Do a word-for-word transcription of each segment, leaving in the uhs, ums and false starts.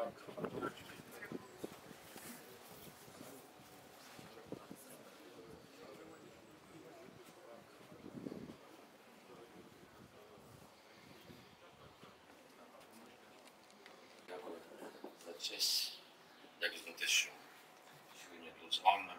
Дякую за честь. Дякую за те, що сьогодні тут з вами.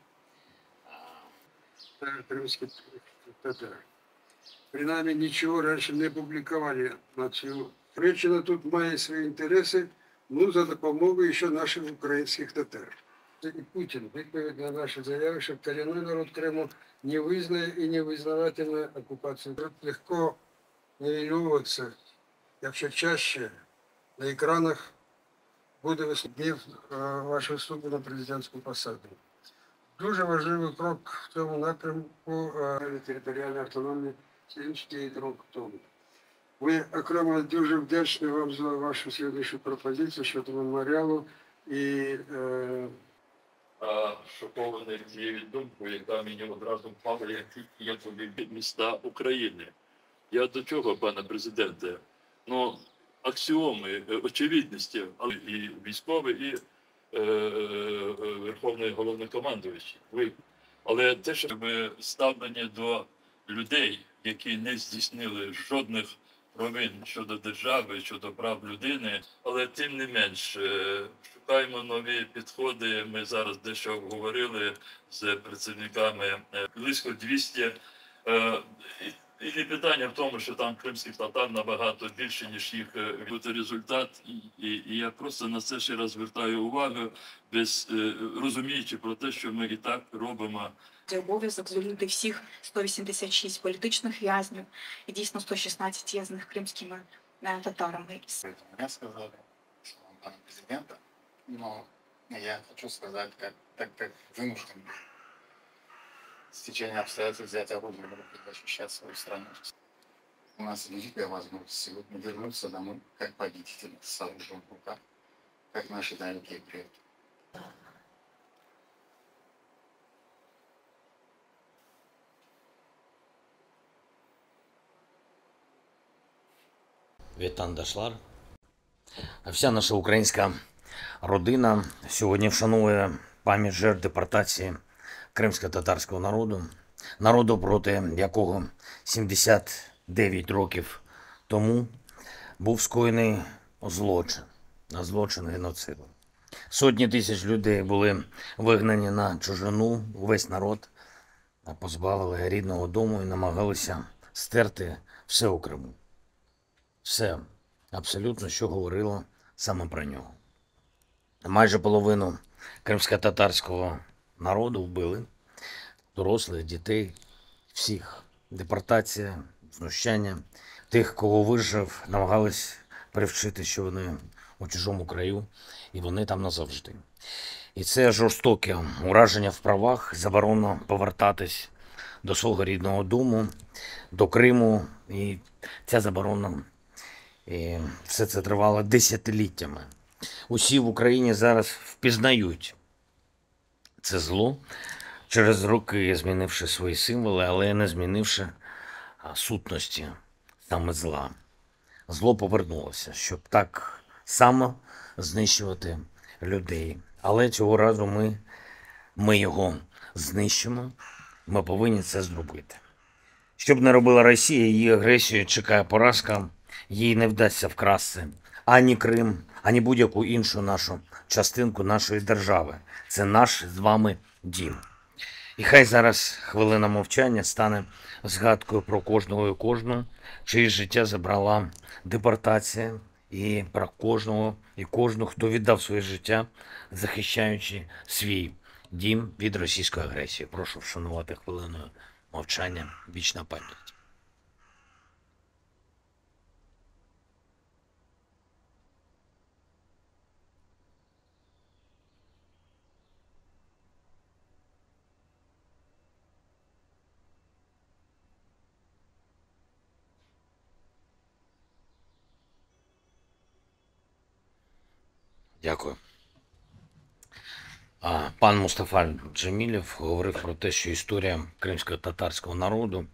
Крымских татар. Принаймні нічого раніше не публікували на цю. Туреччина тут має свої інтереси, ну, за допомогою ще наших українських татар. І Путін відповідь на наші заяви, що корінний народ Криму не визнає і не визнаватиме окупацію. Тут легко нівелюватися, якщо чаще на екранах буде виступів вашого вступу на президентську посаду. Дуже важливий крок в цьому напрямку територіальної автономії сьогоднішній крок в тому. Ми окремо дуже вдячні вам за вашу сьогоднішню пропозицію щодо меморіалу і е... а, шокований цією думкою, яка мені одразу впала, як я повів міста України. Я до чого, пане президенте? Ну, аксіоми, очевидності, але і військові, і е, е, Верховний Головнокомандуючий. Ви. Але те, що ми ставлені до людей, які не здійснили жодних провин щодо держави, щодо прав людини, але тим не менш шукаємо нові підходи. Ми зараз дещо говорили з працівниками, близько двісті. І не питання в тому, що там кримських татар набагато більше, ніж їх бути результат. І, і, і я просто на це ще раз звертаю увагу, без, розуміючи про те, що ми і так робимо. Це обов'язок звільнити всіх сто вісімдесят шість політичних в'язнів і дійсно сто шістнадцять в'язних кримськими татарами. Мне сказали, что он пан президента, но я хочу сказать, как, так как вынужден с течением обстоятельств взять оружие в руки и защищать свою страну. У нас великая возможность сегодня вернуться домой как победители с оружием в руках, как наши дорогие предки. Вітан Дашлар. Вся наша українська родина сьогодні вшанує пам'ять жертв депортації кримсько-татарського народу, народу, проти якого сімдесят дев'ять років тому був скоєний злочин, злочин геноциду. Сотні тисяч людей були вигнані на чужину, увесь народ позбавили рідного дому і намагалися стерти все у Криму. Все, абсолютно, що говорило саме про нього. Майже половину кримсько-татарського народу вбили, дорослих, дітей, всіх. Депортація, знущання. Тих, кого вижив, намагались привчити, що вони у чужому краю, і вони там назавжди. І це жорстоке ураження в правах, заборона повертатись до свого рідного дому, до Криму. І ця заборона, і все це тривало десятиліттями. Усі в Україні зараз впізнають це зло через роки, змінивши свої символи, але не змінивши сутності саме зла. Зло повернулося, щоб так само знищувати людей. Але цього разу ми, ми його знищимо, ми повинні це зробити. Що б не робила Росія, її агресію чекає поразка, їй не вдасться вкрасти ані Крим, ані будь-яку іншу нашу частинку нашої держави. Це наш з вами дім. І хай зараз хвилина мовчання стане згадкою про кожного і кожну, чиє життя забрала депортація, і про кожного і кожну, хто віддав своє життя, захищаючи свій дім від російської агресії. Прошу вшанувати хвилиною мовчання. Вічна пам'ять. Дякую. Пан Мустафа Джемілєв говорив про те, що історія кримсько-татарського народу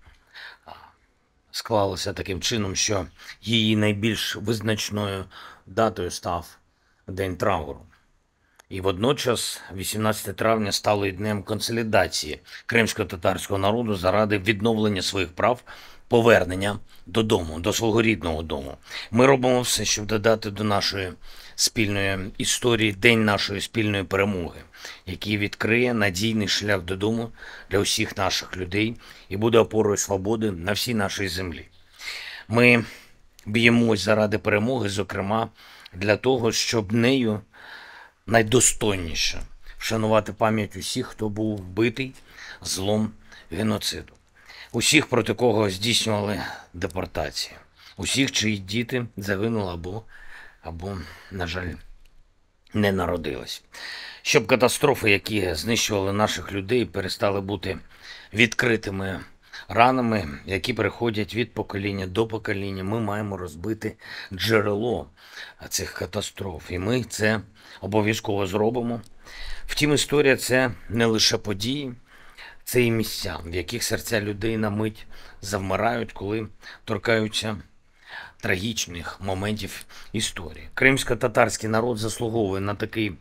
склалася таким чином, що її найбільш визначною датою став день трауру. І водночас вісімнадцяте травня стало і днем консолідації кримсько-татарського народу заради відновлення своїх прав, повернення додому, до свого рідного дому. Ми робимо все, щоб додати до нашої спільної історії день нашої спільної перемоги, який відкриє надійний шлях додому для усіх наших людей і буде опорою свободи на всій нашій землі. Ми б'ємось заради перемоги, зокрема, для того, щоб нею найдостойніше вшанувати пам'ять усіх, хто був вбитий злом геноциду. Усіх, проти кого здійснювали депортації. Усіх, чиї діти загинули або, або, на жаль, не народились. Щоб катастрофи, які знищували наших людей, перестали бути відкритими ранами, які переходять від покоління до покоління, ми маємо розбити джерело цих катастроф. І ми це обов'язково зробимо. Втім, історія – це не лише події, це і місця, в яких серця людей на мить завмирають, коли торкаються трагічних моментів історії. Кримсько-татарський народ заслуговує на такий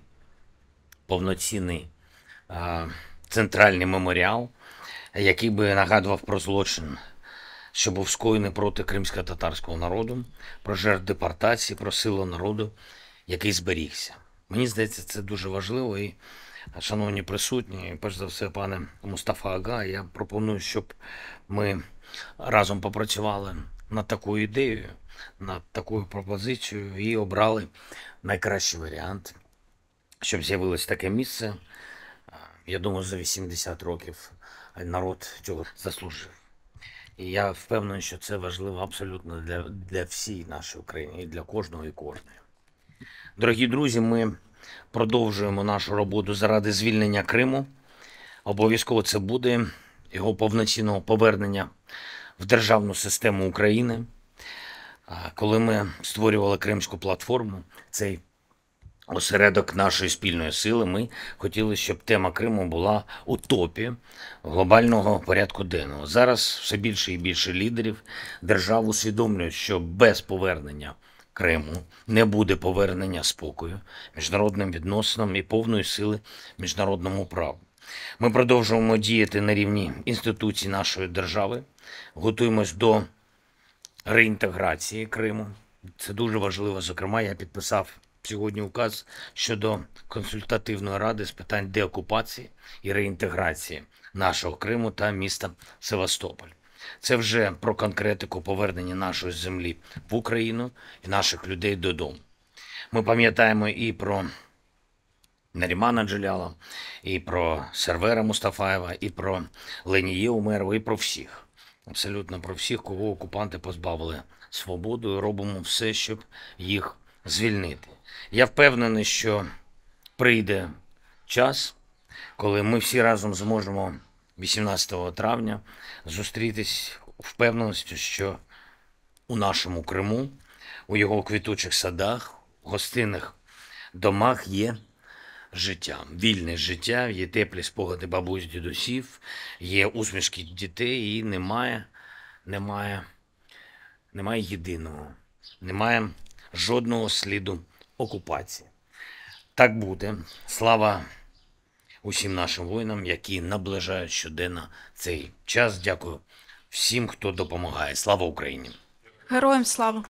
повноцінний а, центральний меморіал, який би нагадував про злочин, що був скоєний проти кримсько-татарського народу, про жертв депортації, про силу народу, який зберігся. Мені здається, це дуже важливо. І, шановні присутні, перш за все, пане Мустафа Ага, я пропоную, щоб ми разом попрацювали над такою ідеєю, над такою пропозицією і обрали найкращий варіант, щоб з'явилось таке місце. Я думаю, за вісімдесят років народ цього заслужив. І я впевнений, що це важливо абсолютно для, для всієї нашої України, і для кожного і кожної. Дорогі друзі, ми продовжуємо нашу роботу заради звільнення Криму. Обов'язково це буде його повноцінного повернення в державну систему України. Коли ми створювали Кримську платформу, цей осередок нашої спільної сили, ми хотіли, щоб тема Криму була у топі глобального порядку денного. Зараз все більше і більше лідерів держав усвідомлюють, що без повернення Криму не буде повернення спокою, міжнародним відносинам і повної сили міжнародному праву. Ми продовжуємо діяти на рівні інституцій нашої держави, готуємось до реінтеграції Криму. Це дуже важливо. Зокрема, я підписав сьогодні указ щодо консультативної ради з питань деокупації і реінтеграції нашого Криму та міста Севастополь. Це вже про конкретику повернення нашої землі в Україну і наших людей додому. Ми пам'ятаємо і про Нарімана Джеляла, і про Сервера Мустафаєва, і про Ленію Умерову, і про всіх. Абсолютно про всіх, кого окупанти позбавили свободи, і робимо все, щоб їх звільнити. Я впевнений, що прийде час, коли ми всі разом зможемо вісімнадцятого травня зустрітись у впевненості, що у нашому Криму, у його квітучих садах, гостинних домах є життя, вільне життя, є теплі спогади бабусь, дідусів, є усмішки дітей і немає, немає, немає єдиного, немає жодного сліду окупації. Так буде. Слава усім нашим воїнам, які наближають щоденно цей час. Дякую всім, хто допомагає. Слава Україні! Героям слава!